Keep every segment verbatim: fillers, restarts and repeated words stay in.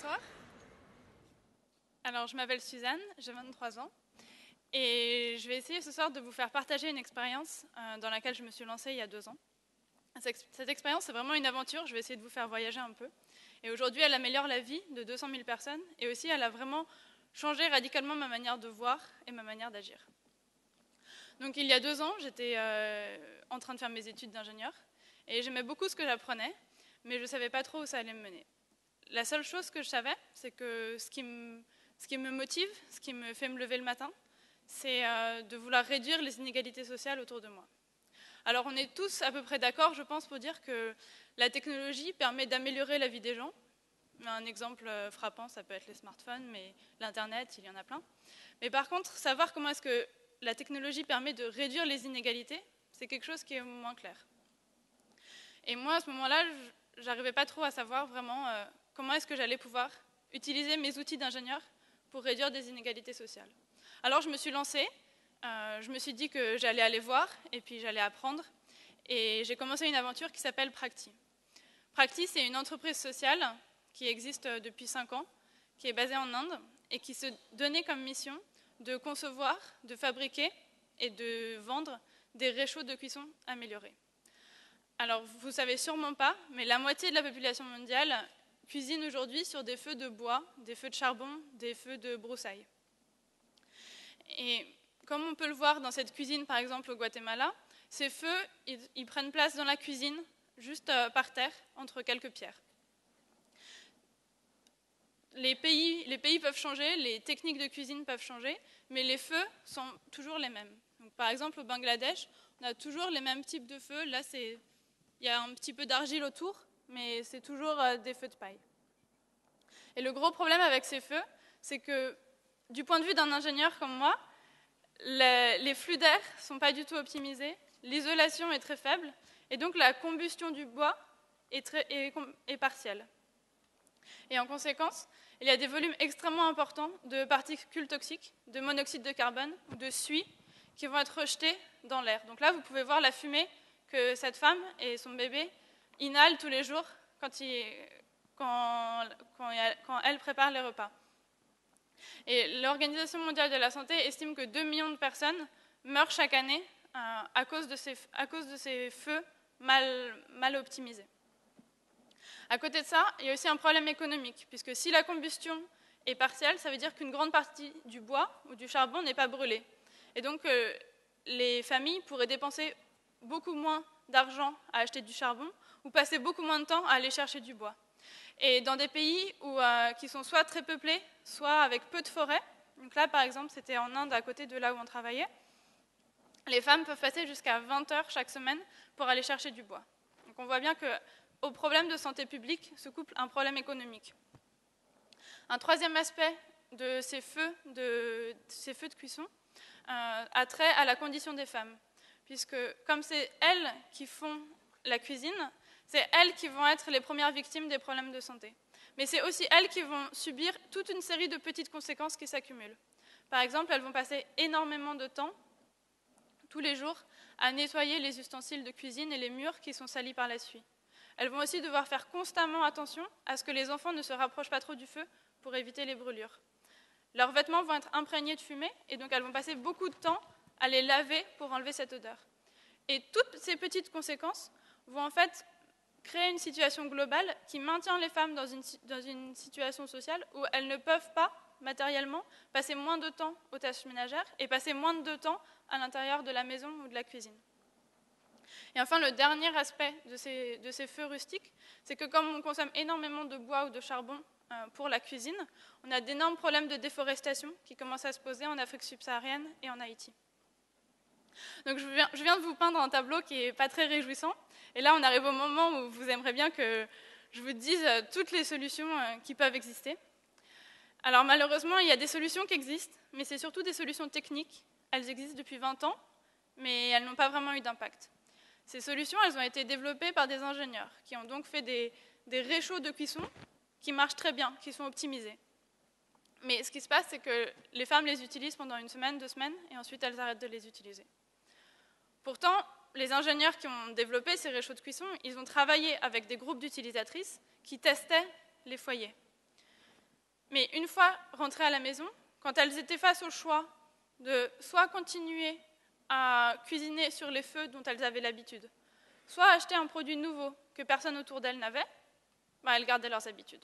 Bonsoir. Alors, je m'appelle Suzanne, j'ai vingt-trois ans. Et je vais essayer ce soir de vous faire partager une expérience euh, dans laquelle je me suis lancée il y a deux ans. Cette expérience, c'est vraiment une aventure, je vais essayer de vous faire voyager un peu. Et aujourd'hui, elle améliore la vie de deux cent mille personnes. Et aussi, elle a vraiment changé radicalement ma manière de voir et ma manière d'agir. Donc, il y a deux ans, j'étais euh, en train de faire mes études d'ingénieur. Et j'aimais beaucoup ce que j'apprenais, mais je ne savais pas trop où ça allait me mener. La seule chose que je savais, c'est que ce qui, me, ce qui me motive, ce qui me fait me lever le matin, c'est euh, de vouloir réduire les inégalités sociales autour de moi. Alors on est tous à peu près d'accord, je pense, pour dire que la technologie permet d'améliorer la vie des gens. Un exemple frappant, ça peut être les smartphones, mais l'Internet, il y en a plein. Mais par contre, savoir comment est-ce que la technologie permet de réduire les inégalités, c'est quelque chose qui est moins clair. Et moi, à ce moment-là, j'arrivais pas trop à savoir vraiment euh, comment est-ce que j'allais pouvoir utiliser mes outils d'ingénieur pour réduire des inégalités sociales. Alors je me suis lancée, euh, je me suis dit que j'allais aller voir et puis j'allais apprendre. Et j'ai commencé une aventure qui s'appelle Prakti. Prakti, c'est une entreprise sociale qui existe depuis cinq ans, qui est basée en Inde et qui se donnait comme mission de concevoir, de fabriquer et de vendre des réchauds de cuisson améliorés. Alors, vous ne savez sûrement pas, mais la moitié de la population mondiale cuisine aujourd'hui sur des feux de bois, des feux de charbon, des feux de broussailles. Et comme on peut le voir dans cette cuisine, par exemple au Guatemala, ces feux, ils, ils prennent place dans la cuisine, juste euh, par terre, entre quelques pierres. Les pays, les pays peuvent changer, les techniques de cuisine peuvent changer, mais les feux sont toujours les mêmes. Donc, par exemple, au Bangladesh, on a toujours les mêmes types de feux. Là, c'est... il y a un petit peu d'argile autour, mais c'est toujours euh, des feux de paille. Et le gros problème avec ces feux, c'est que, du point de vue d'un ingénieur comme moi, les, les flux d'air ne sont pas du tout optimisés, l'isolation est très faible, et donc la combustion du bois est, très, est, est partielle. Et en conséquence, il y a des volumes extrêmement importants de particules toxiques, de monoxyde de carbone ou de suie qui vont être rejetés dans l'air. Donc là, vous pouvez voir la fumée que cette femme et son bébé inhalent tous les jours quand, il, quand, quand, quand elle prépare les repas. Et l'Organisation mondiale de la santé estime que deux millions de personnes meurent chaque année euh, à, cause de ces, à cause de ces feux mal, mal optimisés. À côté de ça, il y a aussi un problème économique, puisque si la combustion est partielle, ça veut dire qu'une grande partie du bois ou du charbon n'est pas brûlée. Et donc, euh, les familles pourraient dépenser beaucoup moins d'argent à acheter du charbon ou passer beaucoup moins de temps à aller chercher du bois. Et dans des pays où, euh, qui sont soit très peuplés, soit avec peu de forêts, donc là, par exemple, c'était en Inde, à côté de là où on travaillait, les femmes peuvent passer jusqu'à vingt heures chaque semaine pour aller chercher du bois. Donc on voit bien que au problème de santé publique se couple un problème économique. Un troisième aspect de ces feux de, ces feux de cuisson euh, a trait à la condition des femmes, puisque comme c'est elles qui font la cuisine, c'est elles qui vont être les premières victimes des problèmes de santé. Mais c'est aussi elles qui vont subir toute une série de petites conséquences qui s'accumulent. Par exemple, elles vont passer énormément de temps, tous les jours, à nettoyer les ustensiles de cuisine et les murs qui sont salis par la suie. Elles vont aussi devoir faire constamment attention à ce que les enfants ne se rapprochent pas trop du feu pour éviter les brûlures. Leurs vêtements vont être imprégnés de fumée et donc elles vont passer beaucoup de temps à les laver pour enlever cette odeur. Et toutes ces petites conséquences vont en fait créer une situation globale qui maintient les femmes dans une, dans une situation sociale où elles ne peuvent pas, matériellement, passer moins de temps aux tâches ménagères et passer moins de temps à l'intérieur de la maison ou de la cuisine. Et enfin, le dernier aspect de ces, de ces feux rustiques, c'est que comme on consomme énormément de bois ou de charbon euh, pour la cuisine, on a d'énormes problèmes de déforestation qui commencent à se poser en Afrique subsaharienne et en Haïti. Donc je viens, je viens de vous peindre un tableau qui n'est pas très réjouissant. Et là, on arrive au moment où vous aimeriez bien que je vous dise toutes les solutions euh, qui peuvent exister. Alors malheureusement, il y a des solutions qui existent, mais c'est surtout des solutions techniques. Elles existent depuis vingt ans, mais elles n'ont pas vraiment eu d'impact. Ces solutions, elles ont été développées par des ingénieurs qui ont donc fait des, des réchauds de cuisson qui marchent très bien, qui sont optimisés. Mais ce qui se passe, c'est que les femmes les utilisent pendant une semaine, deux semaines, et ensuite elles arrêtent de les utiliser. Pourtant, les ingénieurs qui ont développé ces réchauds de cuisson, ils ont travaillé avec des groupes d'utilisatrices qui testaient les foyers. Mais une fois rentrées à la maison, quand elles étaient face au choix de soit continuer à cuisiner sur les feux dont elles avaient l'habitude, soit acheter un produit nouveau que personne autour d'elles n'avait, bah, elles gardaient leurs habitudes.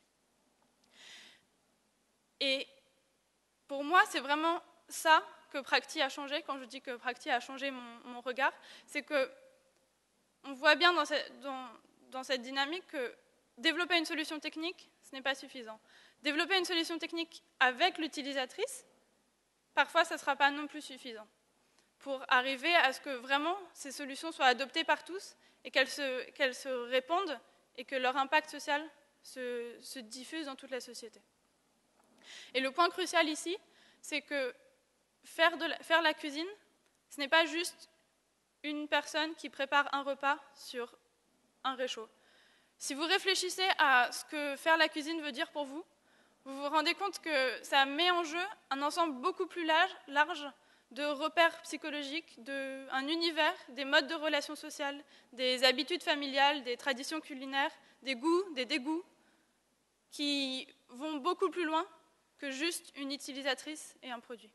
Et pour moi, c'est vraiment ça que Prakti a changé. Quand je dis que Prakti a changé mon, mon regard, c'est que on voit bien dans cette, dans, dans cette dynamique que développer une solution technique, ce n'est pas suffisant. Développer une solution technique avec l'utilisatrice, parfois, ça ne sera pas non plus suffisant pour arriver à ce que vraiment ces solutions soient adoptées par tous et qu'elles se, qu'elles se répandent et que leur impact social se, se diffuse dans toute la société. Et le point crucial ici, c'est que faire, de la, faire la cuisine, ce n'est pas juste une personne qui prépare un repas sur un réchaud. Si vous réfléchissez à ce que faire la cuisine veut dire pour vous, vous vous rendez compte que ça met en jeu un ensemble beaucoup plus large, large de repères psychologiques, de, un univers, des modes de relations sociales, des habitudes familiales, des traditions culinaires, des goûts, des dégoûts, qui vont beaucoup plus loin que juste une utilisatrice et un produit.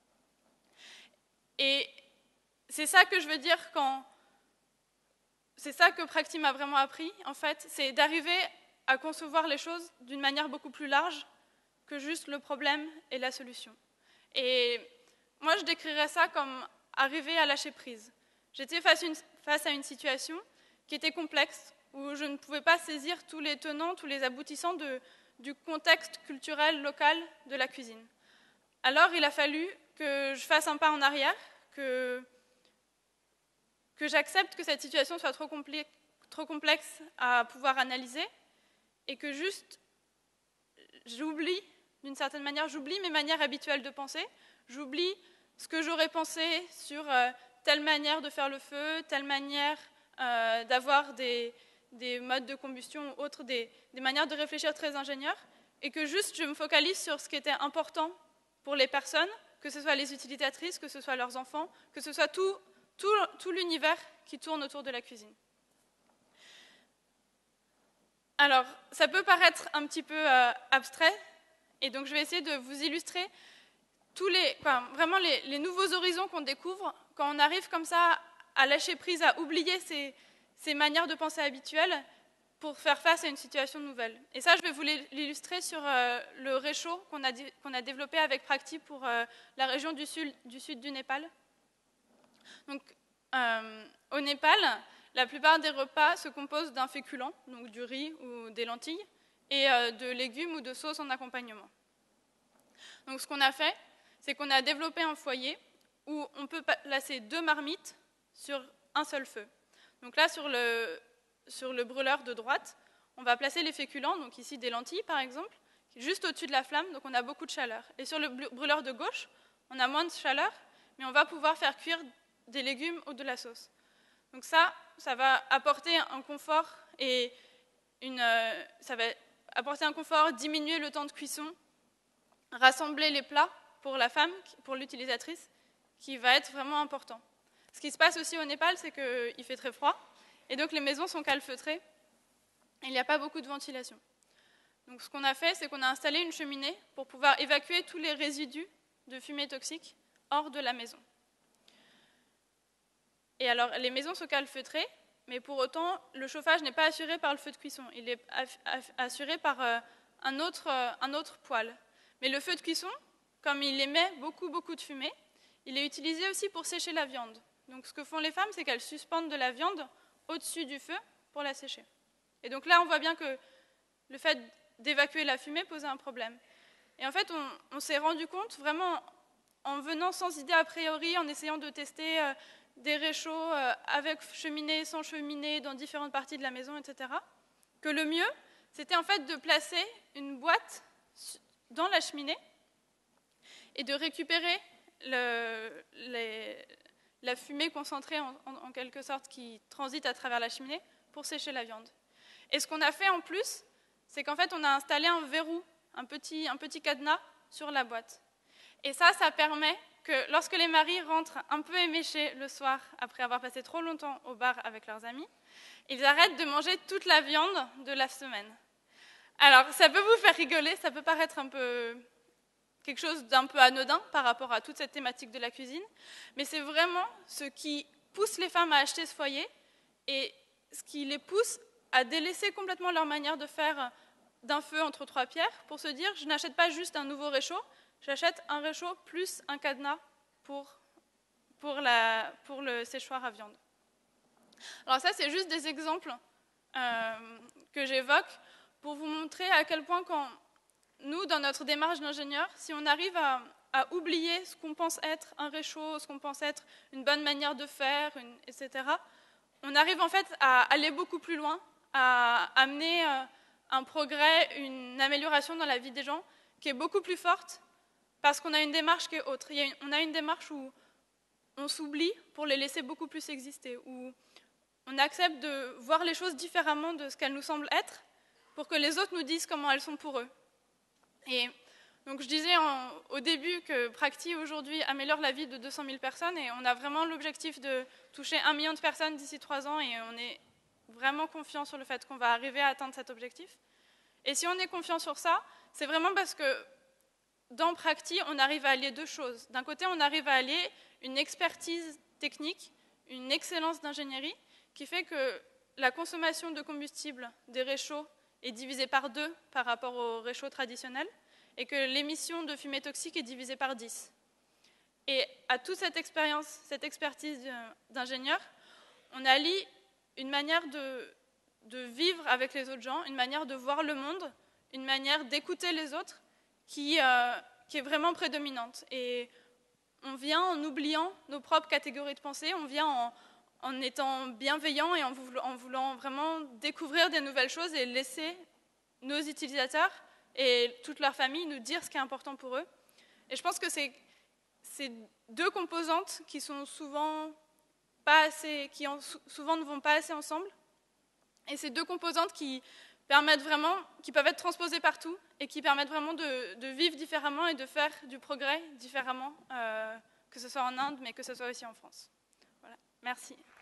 Et c'est ça que je veux dire quand... C'est ça que Prakti m'a vraiment appris, en fait, c'est d'arriver à concevoir les choses d'une manière beaucoup plus large que juste le problème et la solution. Et moi, je décrirais ça comme arriver à lâcher prise. J'étais face, une, face à une situation qui était complexe, où je ne pouvais pas saisir tous les tenants, tous les aboutissants de, du contexte culturel local de la cuisine. Alors, il a fallu que je fasse un pas en arrière, que, que j'accepte que cette situation soit trop, complé- trop complexe à pouvoir analyser, et que juste, j'oublie, d'une certaine manière, j'oublie mes manières habituelles de penser, j'oublie ce que j'aurais pensé sur euh, telle manière de faire le feu, telle manière euh, d'avoir des, des modes de combustion ou autres, des, des manières de réfléchir très ingénieurs, et que juste je me focalise sur ce qui était important pour les personnes, que ce soit les utilisatrices, que ce soit leurs enfants, que ce soit tout, tout, tout l'univers qui tourne autour de la cuisine. Alors, ça peut paraître un petit peu euh, abstrait, et donc je vais essayer de vous illustrer tous les, enfin, vraiment les, les nouveaux horizons qu'on découvre quand on arrive comme ça à lâcher prise, à oublier ces, ces manières de penser habituelles pour faire face à une situation nouvelle. Et ça, je vais vous l'illustrer sur euh, le réchaud qu'on a, qu'on a développé avec Prakti pour euh, la région du sud, du sud du Népal. Donc, euh, au Népal, la plupart des repas se composent d'un féculent, donc du riz ou des lentilles, et euh, de légumes ou de sauces en accompagnement. Donc, ce qu'on a fait, c'est qu'on a développé un foyer où on peut placer deux marmites sur un seul feu. Donc là, sur le, sur le brûleur de droite, on va placer les féculents, donc ici des lentilles par exemple, juste au-dessus de la flamme, donc on a beaucoup de chaleur. Et sur le brûleur de gauche, on a moins de chaleur, mais on va pouvoir faire cuire des légumes ou de la sauce. Donc ça, ça va apporter un confort et une, euh, ça va apporter un confort, diminuer le temps de cuisson, rassembler les plats pour la femme, pour l'utilisatrice, qui va être vraiment important. Ce qui se passe aussi au Népal, c'est qu'il fait très froid, et donc les maisons sont calfeutrées, et il n'y a pas beaucoup de ventilation. Donc ce qu'on a fait, c'est qu'on a installé une cheminée pour pouvoir évacuer tous les résidus de fumée toxique hors de la maison. Et alors, les maisons sont calfeutrées, mais pour autant, le chauffage n'est pas assuré par le feu de cuisson, il est assuré par un autre, un autre poêle. Mais le feu de cuisson, comme il émet beaucoup, beaucoup de fumée, il est utilisé aussi pour sécher la viande. Donc ce que font les femmes, c'est qu'elles suspendent de la viande au-dessus du feu pour la sécher. Et donc là, on voit bien que le fait d'évacuer la fumée posait un problème. Et en fait, on, on s'est rendu compte, vraiment, en venant sans idée a priori, en essayant de tester euh, des réchauds euh, avec cheminée, sans cheminée, dans différentes parties de la maison, et cetera, que le mieux, c'était en fait de placer une boîte dans la cheminée et de récupérer le, les, la fumée concentrée en, en, en quelque sorte qui transite à travers la cheminée pour sécher la viande. Et ce qu'on a fait en plus, c'est qu'en fait on a installé un verrou, un petit, un petit cadenas sur la boîte. Et ça, ça permet que lorsque les maris rentrent un peu éméchés le soir, après avoir passé trop longtemps au bar avec leurs amis, ils arrêtent de manger toute la viande de la semaine. Alors, ça peut vous faire rigoler, ça peut paraître un peu quelque chose d'un peu anodin par rapport à toute cette thématique de la cuisine, mais c'est vraiment ce qui pousse les femmes à acheter ce foyer et ce qui les pousse à délaisser complètement leur manière de faire d'un feu entre trois pierres pour se dire, je n'achète pas juste un nouveau réchaud, j'achète un réchaud plus un cadenas pour, pour, la, pour le séchoir à viande. Alors ça, c'est juste des exemples euh, que j'évoque pour vous montrer à quel point quand nous, dans notre démarche d'ingénieur, si on arrive à, à oublier ce qu'on pense être un réchaud, ce qu'on pense être une bonne manière de faire, une, et cetera, on arrive en fait à aller beaucoup plus loin, à amener euh, un progrès, une amélioration dans la vie des gens qui est beaucoup plus forte parce qu'on a une démarche qui est autre. Il y a une, on a une démarche où on s'oublie pour les laisser beaucoup plus exister, où on accepte de voir les choses différemment de ce qu'elles nous semblent être pour que les autres nous disent comment elles sont pour eux. Et donc je disais en, au début que Prakti aujourd'hui améliore la vie de deux cent mille personnes et on a vraiment l'objectif de toucher un million de personnes d'ici trois ans et on est vraiment confiant sur le fait qu'on va arriver à atteindre cet objectif. Et si on est confiant sur ça, c'est vraiment parce que dans Prakti, on arrive à allier deux choses. D'un côté, on arrive à allier une expertise technique, une excellence d'ingénierie qui fait que la consommation de combustible des réchauds est divisée par deux par rapport aux réchauds traditionnels et que l'émission de fumée toxique est divisée par dix. Et à toute cette expérience, cette expertise d'ingénieur, on allie une manière de, de vivre avec les autres gens, une manière de voir le monde, une manière d'écouter les autres qui, euh, qui est vraiment prédominante. Et on vient en oubliant nos propres catégories de pensée, on vient en, en étant bienveillant et en voulant, en voulant vraiment découvrir des nouvelles choses et laisser nos utilisateurs et toute leur famille nous dire ce qui est important pour eux. Et je pense que c'est ces deux composantes qui sont souvent pas assez, qui en, souvent ne vont pas assez ensemble, et ces deux composantes qui permettent vraiment, qui peuvent être transposées partout et qui permettent vraiment de, de vivre différemment et de faire du progrès différemment, euh, que ce soit en Inde, mais que ce soit aussi en France. Voilà, merci.